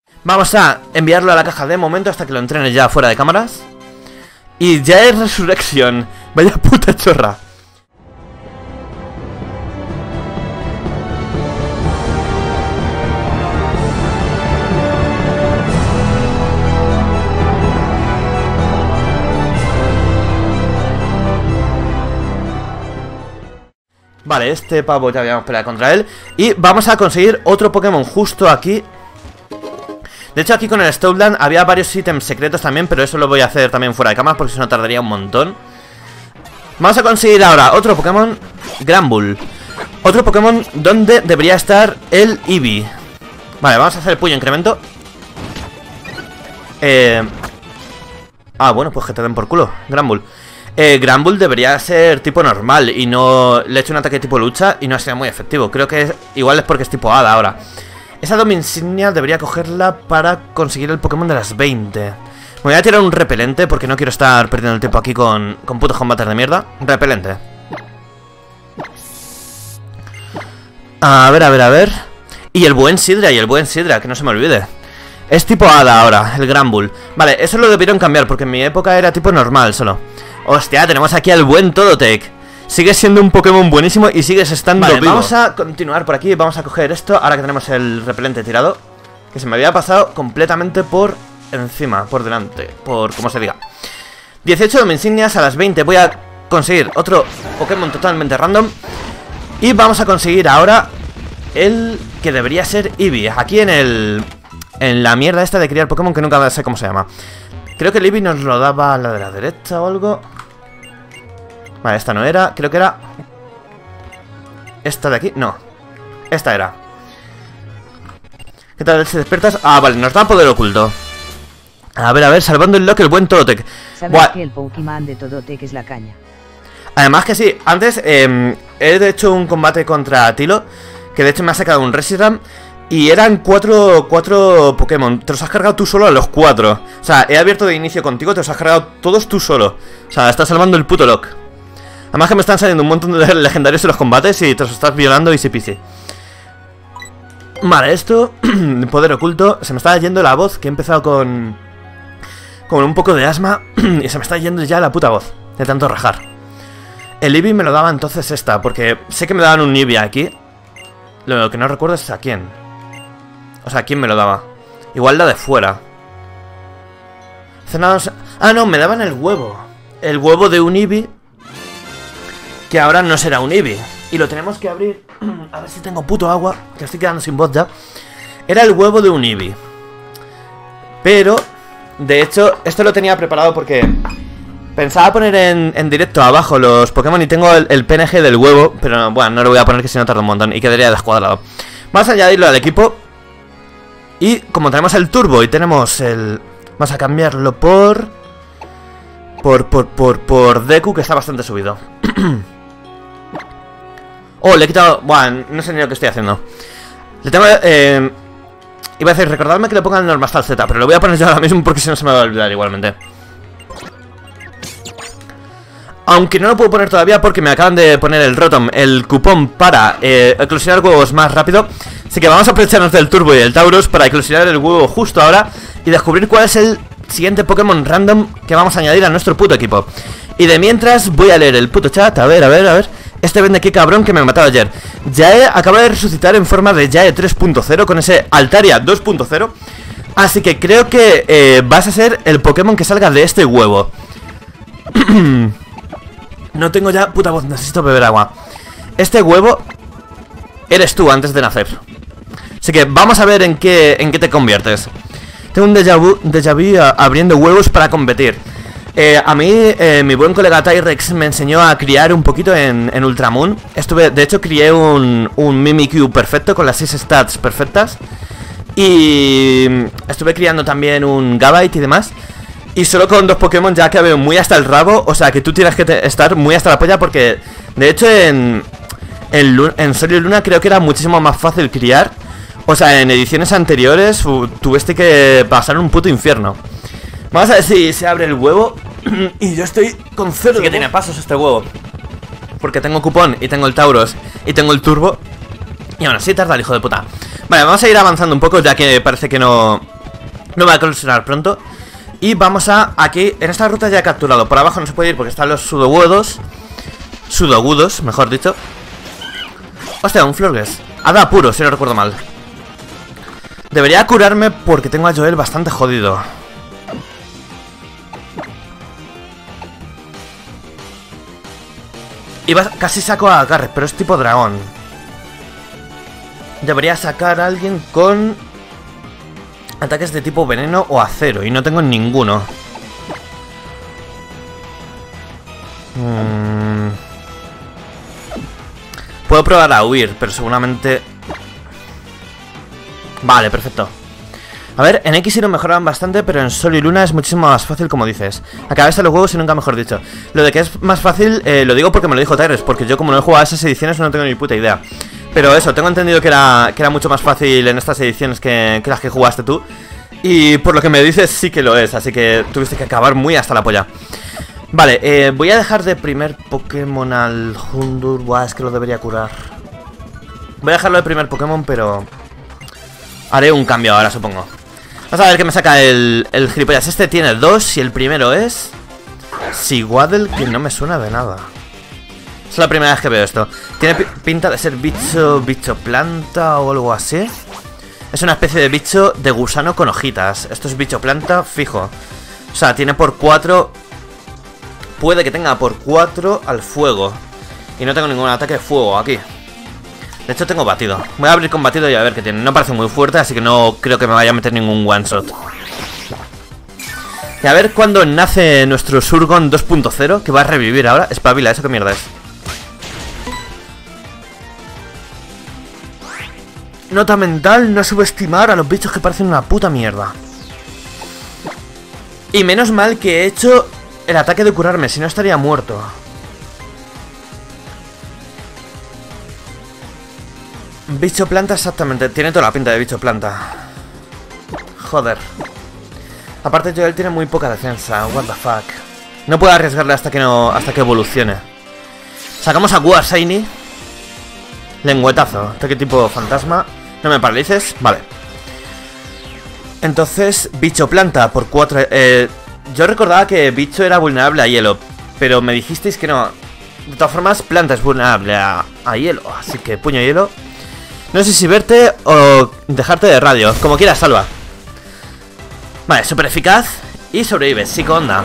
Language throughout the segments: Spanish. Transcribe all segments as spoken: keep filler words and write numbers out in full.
Vamos a enviarlo a la caja de momento hasta que lo entrene ya fuera de cámaras. Y ya es Resurrection. Vaya puta chorra. Vale, este pavo ya habíamos peleado contra él. Y vamos a conseguir otro Pokémon justo aquí. De hecho aquí con el Stoutland había varios ítems secretos también, pero eso lo voy a hacer también fuera de cámara porque si no tardaría un montón. Vamos a conseguir ahora otro Pokémon, Granbull. Otro Pokémon donde debería estar el Eevee. Vale, vamos a hacer el puño incremento. Eh... Ah, bueno, pues que te den por culo, Granbull. Eh, Granbull debería ser tipo normal y no le he hecho un ataque tipo lucha y no ha sido muy efectivo. Creo que es, igual es porque es tipo hada ahora. Esa Dome Insignia debería cogerla para conseguir el Pokémon de las veinte. Me voy a tirar un repelente porque no quiero estar perdiendo el tiempo aquí con, con putos combates de mierda. Repelente. A ver, a ver, a ver. Y el buen Sidra, y el buen Sidra, que no se me olvide. Es tipo hada ahora, el Granbull. Vale, eso lo debieron cambiar porque en mi época era tipo normal solo. Hostia, tenemos aquí al buen Tototec. Sigues siendo un Pokémon buenísimo y sigues estando vale, vivo. Vamos a continuar por aquí, vamos a coger esto. Ahora que tenemos el repelente tirado, que se me había pasado completamente por encima, por delante, por como se diga. dieciocho Dome Insignias a las veinte. Voy a conseguir otro Pokémon totalmente random. Y vamos a conseguir ahora el que debería ser Eevee. Aquí en el... en la mierda esta de criar Pokémon que nunca sé cómo se llama. Creo que el Eevee nos lo daba a la de la derecha o algo. Vale, esta no era, creo que era esta de aquí, no. Esta era. ¿Qué tal si despiertas? Ah, vale, nos da poder oculto. A ver, a ver, salvando el lock el buen Tototec. ¿Sabes Buah. que el Pokémon de Tototec es la caña? Además que sí, antes eh, he hecho un combate contra Tilo, que de hecho me ha sacado un Reshiram. Y eran cuatro, cuatro Pokémon. Te los has cargado tú solo a los cuatro. O sea, he abierto de inicio contigo, te los has cargado todos tú solo. O sea, estás salvando el puto lock. Además que me están saliendo un montón de legendarios en los combates y te los estás violando easy peasy. Vale, esto, poder oculto. Se me está yendo la voz, que he empezado con con un poco de asma y se me está yendo ya la puta voz de tanto rajar. El Eevee me lo daba entonces esta, porque sé que me daban un Eevee aquí. Lo que no recuerdo es a quién. O sea, ¿quién me lo daba? Igual la de fuera. Cenados... Ah, no, me daban el huevo. El huevo de un Eevee, que ahora no será un Eevee. Y lo tenemos que abrir. A ver si tengo puto agua, que estoy quedando sin voz ya. Era el huevo de un Eevee. Pero, de hecho, esto lo tenía preparado porque pensaba poner en, en directo abajo los Pokémon y tengo el, el P N G del huevo. Pero no, bueno, no lo voy a poner que si no tarda un montón y quedaría descuadrado. Vamos a añadirlo al equipo. Y como tenemos el turbo y tenemos el... Vamos a cambiarlo por... Por, por, por, por Deku, que está bastante subido. Oh, le he quitado... Bueno, no sé ni lo que estoy haciendo. Le tengo... Eh... Iba a decir, recordadme que le pongan el Normastal Z, pero lo voy a poner yo ahora mismo porque si no se me va a olvidar igualmente. Aunque no lo puedo poner todavía porque me acaban de poner el Rotom, el cupón para eh, eclosionar huevos más rápido. Así que vamos a aprovecharnos del Turbo y el Tauros para eclosionar el huevo justo ahora y descubrir cuál es el siguiente Pokémon random que vamos a añadir a nuestro puto equipo. Y de mientras voy a leer el puto chat, a ver, a ver, a ver. Este vende qué cabrón que me mató ayer. Yae acaba de resucitar en forma de Yae tres punto cero con ese Altaria dos punto cero. Así que creo que eh, vas a ser el Pokémon que salga de este huevo. No tengo ya puta voz, necesito beber agua. Este huevo eres tú antes de nacer. Así que vamos a ver en qué, en qué te conviertes. Tengo un déjà vu, déjà vu a, abriendo huevos para competir. eh, A mí, eh, mi buen colega Tyrex me enseñó a criar un poquito en, en Ultramoon. Estuve, de hecho crié un, un Mimikyu perfecto con las seis stats perfectas. Y estuve criando también un Gabite y demás. Y solo con dos Pokémon ya acabé muy hasta el rabo. O sea que tú tienes que te, estar muy hasta la polla porque de hecho en, en, en Sol y Luna creo que era muchísimo más fácil criar. O sea, en ediciones anteriores uh, tuviste que pasar un puto infierno. Vamos a ver si se abre el huevo. Y yo estoy con cero. Sí que tiene pasos este huevo, porque tengo cupón y tengo el Tauros y tengo el Turbo. Y aún así tarda el hijo de puta. Vale, vamos a ir avanzando un poco ya que parece que no No va a colisionar pronto. Y vamos a aquí, en esta ruta ya he capturado. Por abajo no se puede ir porque están los sudogudos. Sudogudos, mejor dicho. Hostia, un Florges. Hada puro, si no recuerdo mal. Debería curarme porque tengo a Joel bastante jodido. Iba, casi saco a Garrett, pero es tipo dragón. Debería sacar a alguien con ataques de tipo veneno o acero. Y no tengo ninguno. Hmm. Puedo probar a huir, pero seguramente... Vale, perfecto. A ver, en X y lo mejoraban bastante, pero en Sol y Luna es muchísimo más fácil, como dices. Acabaste los huevos y nunca mejor dicho. Lo de que es más fácil, eh, lo digo porque me lo dijo Tyrus, porque yo como no he jugado a esas ediciones no tengo ni puta idea. Pero eso, tengo entendido que era, que era mucho más fácil en estas ediciones que, que las que jugaste tú. Y por lo que me dices sí que lo es, así que tuviste que acabar muy hasta la polla. Vale, eh, voy a dejar de primer Pokémon al Hundur. Buah, es que lo debería curar. Voy a dejarlo de primer Pokémon, pero... haré un cambio ahora, supongo. Vamos a ver qué me saca el, el gilipollas. Este tiene dos y el primero es... Siguadel, que no me suena de nada. Es la primera vez que veo esto. Tiene pinta de ser bicho, bicho planta o algo así. Es una especie de bicho de gusano con hojitas. Esto es bicho planta fijo. O sea, tiene por cuatro... Puede que tenga por cuatro al fuego. Y no tengo ningún ataque de fuego aquí. De hecho tengo batido. Voy a abrir con batido y a ver qué tiene. No parece muy fuerte, así que no creo que me vaya a meter ningún one shot. Y a ver cuándo nace nuestro Surgon dos punto cero, que va a revivir ahora. Espabila, ¿eso qué mierda es? Nota mental, no subestimar a los bichos que parecen una puta mierda. Y menos mal que he hecho el ataque de curarme, si no estaría muerto. Bicho planta, exactamente. Tiene toda la pinta de bicho planta. Joder. Aparte Joel tiene muy poca defensa. What the fuck. No puedo arriesgarle hasta que no. Hasta que evolucione. Sacamos a Guarshiny. Lengüetazo. ¿Este tipo fantasma? No me paralices. Vale. Entonces, bicho planta por cuatro. Eh, yo recordaba que bicho era vulnerable a hielo. Pero me dijisteis que no. De todas formas, planta es vulnerable a, a hielo. Así que puño hielo. No sé si verte o dejarte de radio. Como quieras, salva. Vale, súper eficaz. Y sobrevives, psico onda.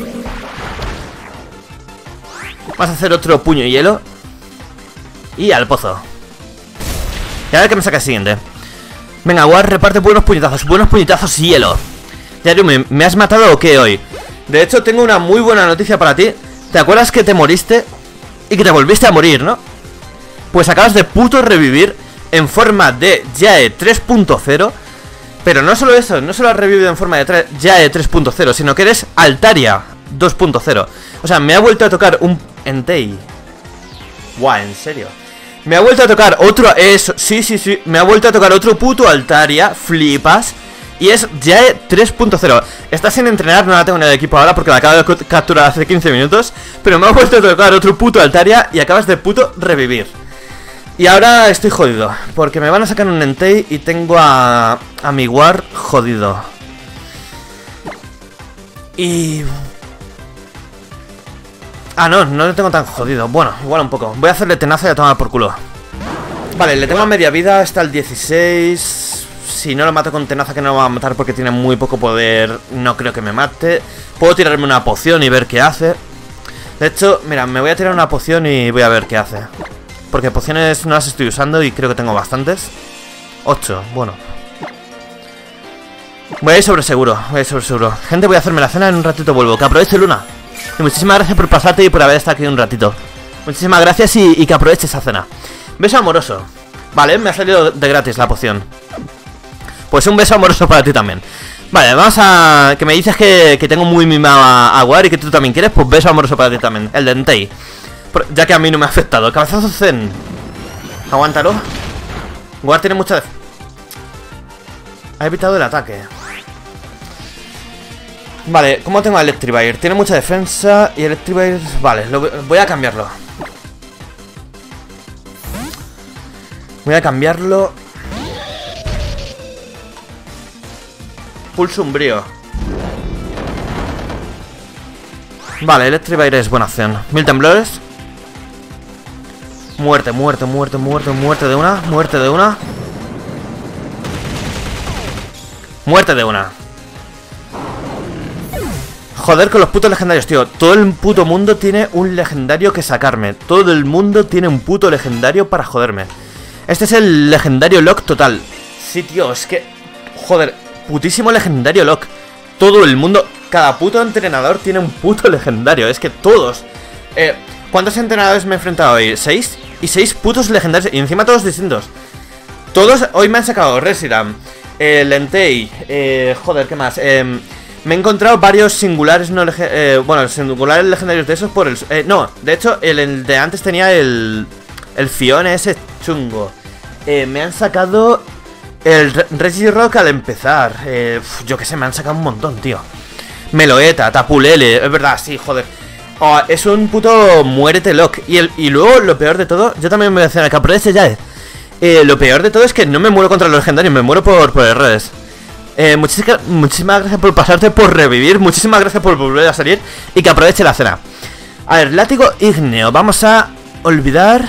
Vamos a hacer otro puño y hielo. Y al pozo. Y a ver qué me saca el siguiente. Venga, War, reparte buenos puñetazos. Buenos puñetazos y hielo. Yariumi, ¿me has matado o qué hoy? De hecho, tengo una muy buena noticia para ti. ¿Te acuerdas que te moriste? Y que te volviste a morir, ¿no? Pues acabas de puto revivir en forma de Yae tres punto cero. Pero no solo eso, no solo has revivido en forma de Yae tres punto cero, sino que eres Altaria dos punto cero. O sea, me ha vuelto a tocar un Entei. Guau, en serio. Me ha vuelto a tocar otro... Eso, sí, sí, sí. Me ha vuelto a tocar otro puto Altaria. Flipas. Y es Yae tres punto cero. Está sin entrenar, no la tengo en el equipo ahora porque la acabo de capturar hace quince minutos. Pero me ha vuelto a tocar otro puto Altaria y acabas de puto revivir. Y ahora estoy jodido, porque me van a sacar un Entei y tengo a, a mi War jodido. Y... Ah, no, no le tengo tan jodido. Bueno, igual un poco. Voy a hacerle tenaza y a tomar por culo. Vale, le tengo a media vida, está el dieciséis. Si no lo mato con tenaza, que no me va a matar porque tiene muy poco poder, no creo que me mate. Puedo tirarme una poción y ver qué hace. De hecho, mira, me voy a tirar una poción y voy a ver qué hace. Porque pociones no las estoy usando y creo que tengo bastantes. ocho, bueno. Voy a ir sobre seguro, voy a ir sobre seguro. Gente, voy a hacerme la cena, en un ratito vuelvo. Que aproveche, Luna. Y muchísimas gracias por pasarte y por haber estado aquí un ratito. Muchísimas gracias y, y que aproveche esa cena. Beso amoroso. Vale, me ha salido de gratis la poción. Pues un beso amoroso para ti también. Vale, vamos a... Que me dices que, que tengo muy mimado a, a War y que tú también quieres. Pues beso amoroso para ti también. El de Entei. Ya que a mí no me ha afectado. Cabezazo Zen. Aguántalo. War tiene mucha... Ha evitado el ataque. Vale, ¿cómo tengo a Electrivire? Tiene mucha defensa y Electrivire... Vale, lo voy a cambiarlo. Voy a cambiarlo. Pulso umbrío. Vale, Electrivire es buena opción. Mil temblores. Muerte, muerte, muerte, muerte, muerte de una. Muerte de una. Muerte de una. Joder con los putos legendarios, tío. Todo el puto mundo tiene un legendario que sacarme. Todo el mundo tiene un puto legendario para joderme. Este es el legendario lock total. Sí, tío, es que... Joder, putísimo legendario lock. Todo el mundo... Cada puto entrenador tiene un puto legendario. Es que todos... Eh, ¿Cuántos entrenadores me he enfrentado hoy? ¿Seis? Y seis putos legendarios. Y encima todos distintos. Todos hoy me han sacado Reshiram, eh, Lentei, eh, joder, ¿qué más? Eh, me he encontrado varios singulares no eh, bueno, singulares legendarios de esos por el... Eh, no, de hecho, el, el de antes tenía el... El Fione ese chungo. Eh, me han sacado el Regirock al empezar. Eh, uf, yo qué sé, me han sacado un montón, tío. Meloeta, Tapulele, es verdad, sí, joder. Oh, es un puto muérete lock. Y, el, y luego, lo peor de todo, yo también me voy a hacer el capro ese ya. Eh, lo peor de todo es que no me muero contra los legendarios, me muero por, por redes. Eh, muchísimas, muchísimas gracias por pasarte, por revivir. Muchísimas gracias por volver a salir. Y que aproveche la cena. A ver, látigo ígneo. Vamos a olvidar...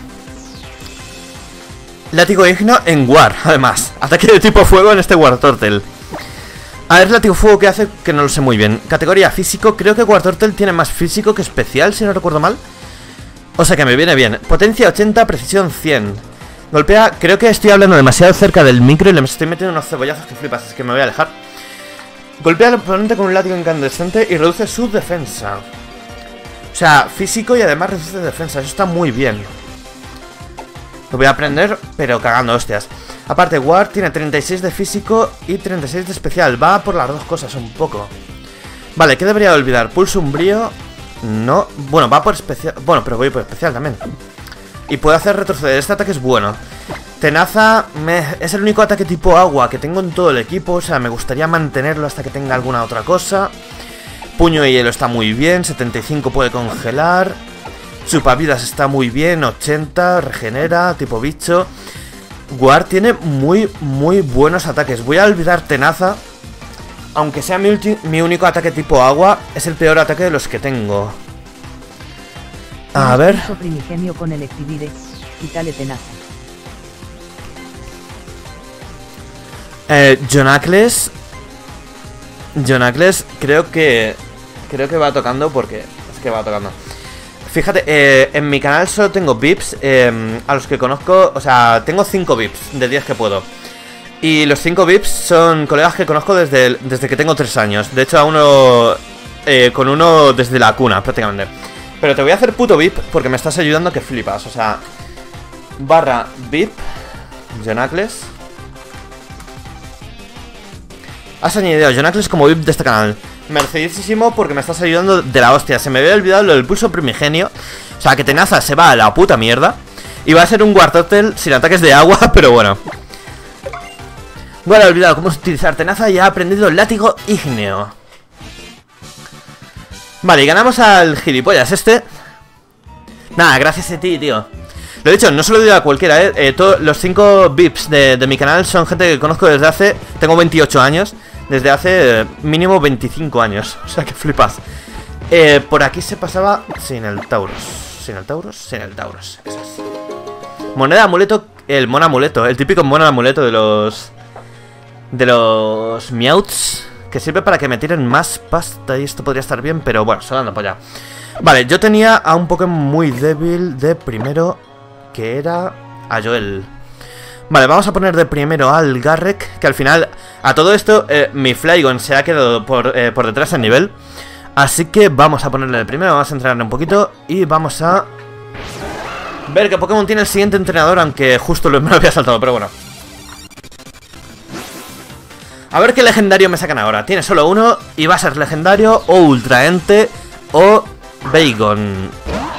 Látigo ígneo en War, además. Ataque de tipo fuego en este War Turtle. A ver, látigo fuego, ¿qué hace? Que no lo sé muy bien. Categoría físico, creo que War Turtle tiene más físico que especial, si no recuerdo mal. O sea que me viene bien. Potencia ochenta, precisión cien. Golpea, creo que estoy hablando demasiado cerca del micro y le estoy metiendo unos cebollazos que flipas, es que me voy a alejar. Golpea al oponente con un látigo incandescente y reduce su defensa. O sea, físico y además reduce defensa, eso está muy bien. Lo voy a aprender, pero cagando hostias. Aparte, War tiene treinta y seis de físico y treinta y seis de especial. Va por las dos cosas un poco. Vale, ¿qué debería olvidar? Pulso umbrío. No, bueno, va por especial. Bueno, pero voy por especial también. Y puede hacer retroceder, este ataque es bueno. Tenaza me... es el único ataque tipo agua que tengo en todo el equipo. O sea, me gustaría mantenerlo hasta que tenga alguna otra cosa. Puño de hielo está muy bien, setenta y cinco puede congelar. Chupavidas está muy bien, ochenta, regenera, tipo bicho. War tiene muy, muy buenos ataques. Voy a olvidar Tenaza. Aunque sea mi, mi único ataque tipo agua, es el peor ataque de los que tengo. A ver. Primigenio con Electivire, quítale Tenaza. Eh, Jonacles. Jonacles creo que... Creo que va tocando porque... Es que va tocando. Fíjate, eh, en mi canal solo tengo V I Ps eh, a los que conozco, o sea, tengo cinco V I Ps de diez que puedo. Y los cinco V I Ps son colegas que conozco desde, desde que tengo tres años. De hecho, a uno, eh, con uno desde la cuna, prácticamente. Pero te voy a hacer puto V I P porque me estás ayudando que flipas, o sea... Barra V I P, Jonacles. Has añadido a Jonacles como V I P de este canal. Merecidísimo porque me estás ayudando de la hostia. Se me había olvidado lo del pulso primigenio. O sea, que Tenaza se va a la puta mierda. Y va a ser un War Turtle sin ataques de agua, pero bueno. Bueno, he olvidado cómo utilizar Tenaza y ha aprendido el látigo ígneo. Vale, y ganamos al gilipollas este. Nada, gracias a ti, tío. Lo he dicho, no se lo digo a cualquiera, eh, eh todos los cinco V I Ps de, de mi canal son gente que conozco desde hace... Tengo veintiocho años. Desde hace eh, mínimo veinticinco años. O sea, que flipas. eh, Por aquí se pasaba sin el Tauros. Sin el Tauros, sin el Tauros. Eso es. Moneda amuleto. El mon amuleto, el típico mon amuleto de los... De los Meowths, que sirve para que me tiren más pasta. Y esto podría estar bien, pero bueno, sonando para allá. Vale, yo tenía a un Pokémon muy débil de primero, que era a Joel. Vale, vamos a poner de primero al Garrek, que al final, a todo esto, eh, mi Flygon se ha quedado por, eh, por detrás en nivel. Así que vamos a ponerle de primero, vamos a entrenarle un poquito y vamos a ver qué Pokémon tiene el siguiente entrenador, aunque justo lo, me lo había saltado, pero bueno. A ver qué legendario me sacan ahora. Tiene solo uno y va a ser legendario o Ultraente o Bagon.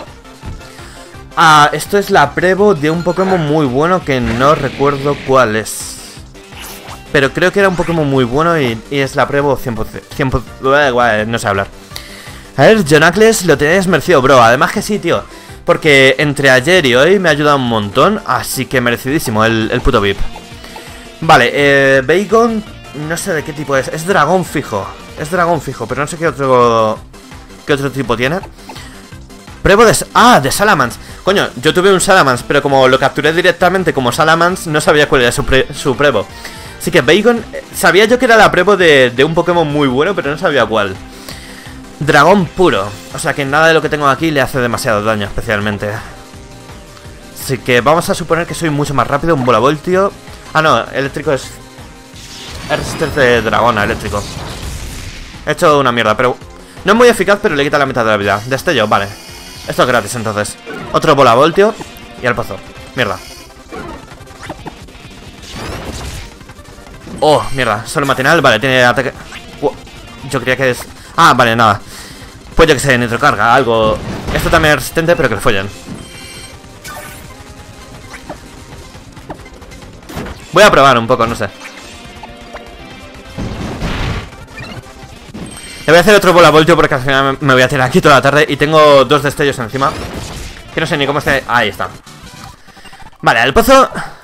Ah, esto es la Prevo de un Pokémon muy bueno que no recuerdo cuál es. Pero creo que era un Pokémon muy bueno y, y es la Prevo cien por cien. cien por cien, no sé hablar. A ver, Jonacles lo tenéis merecido, bro. Además que sí, tío. Porque entre ayer y hoy me ha ayudado un montón. Así que merecidísimo el, el puto V I P. Vale, eh, Bagon No sé de qué tipo es. Es dragón fijo. Es dragón fijo, pero no sé qué otro... ¿Qué otro tipo tiene? Pruebo de... Ah, de Salamence. Coño, yo tuve un Salamence, pero como lo capturé directamente como Salamence, no sabía cuál era su, pre... su Prevo. Así que Bacon... Sabía yo que era la Prevo de... de un Pokémon muy bueno, pero no sabía cuál. Dragón puro. O sea que nada de lo que tengo aquí le hace demasiado daño, especialmente. Así que vamos a suponer que soy mucho más rápido. Un Volavoltio. Ah, no, eléctrico es... Es resistencia de dragona, eléctrico. He hecho una mierda, pero... No es muy eficaz, pero le quita la mitad de la vida. Destello, vale. Esto es gratis, entonces. Otro Volavoltio. Y al pozo. Mierda. Oh, mierda. Solo matinal, vale, tiene ataque... Oh, yo creía que es... Ah, vale, nada. Pues yo que sé, nitrocarga, algo... Esto también es resistente, pero que le follen. Voy a probar un poco, no sé. Le voy a hacer otro Volavoltio porque al final me voy a tirar aquí toda la tarde. Y tengo dos destellos encima. Que no sé ni cómo esté. Ahí está. Vale, al pozo.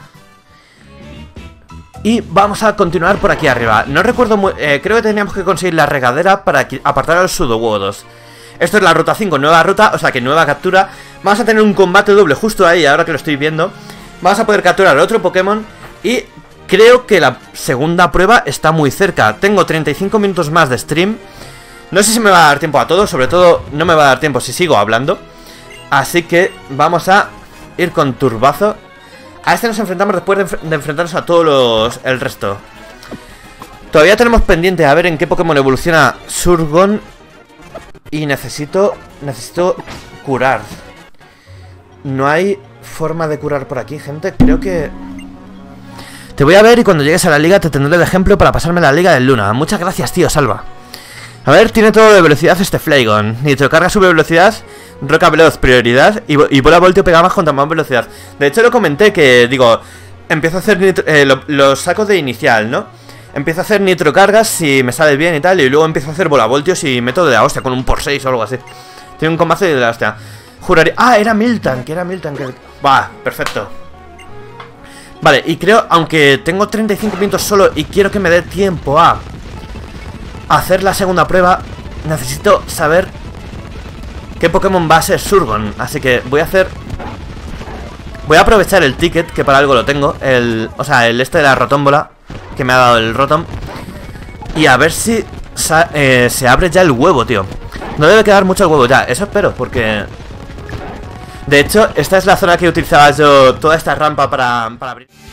Y vamos a continuar por aquí arriba. No recuerdo muy... Eh, creo que teníamos que conseguir la regadera para apartar a los Sudowoodos. Esto es la ruta cinco, nueva ruta, o sea que nueva captura. Vamos a tener un combate doble justo ahí, ahora que lo estoy viendo. Vamos a poder capturar otro Pokémon. Y creo que la segunda prueba está muy cerca. Tengo treinta y cinco minutos más de stream. No sé si me va a dar tiempo a todo, sobre todo no me va a dar tiempo si sigo hablando. Así que vamos a ir con Turbazo. A este nos enfrentamos después de, enf de enfrentarnos a todos los... el resto. Todavía tenemos pendiente a ver en qué Pokémon evoluciona Surgon. Y necesito... Necesito curar. No hay forma de curar por aquí, gente. Creo que... Te voy a ver y cuando llegues a la liga te tendré de ejemplo para pasarme la liga del Luna. Muchas gracias, tío, Salva. A ver, tiene todo de velocidad este Flygon. Nitrocarga sube velocidad, Roca Veloz prioridad y, y Volavoltio pega más contra más velocidad. De hecho lo comenté que, digo, empiezo a hacer nitro, eh, lo, los sacos de inicial, ¿no? Empiezo a hacer nitrocargas si me sale bien y tal. Y luego empiezo a hacer Volavoltios y método de la hostia con un por seis o algo así. Tiene un combate de la hostia. Juraría... Ah, era Miltank, que era Miltank. Que... Va, perfecto. Vale, y creo, aunque tengo treinta y cinco minutos solo y quiero que me dé tiempo a hacer la segunda prueba, necesito saber qué Pokémon va a ser Surgon. Así que voy a hacer... Voy a aprovechar el ticket, que para algo lo tengo. El... O sea, el este de la rotómbola que me ha dado el Rotom. Y a ver si eh, se abre ya el huevo, tío. No debe quedar mucho el huevo ya, eso espero, porque... De hecho, esta es la zona que utilizaba yo, toda esta rampa para, para abrir...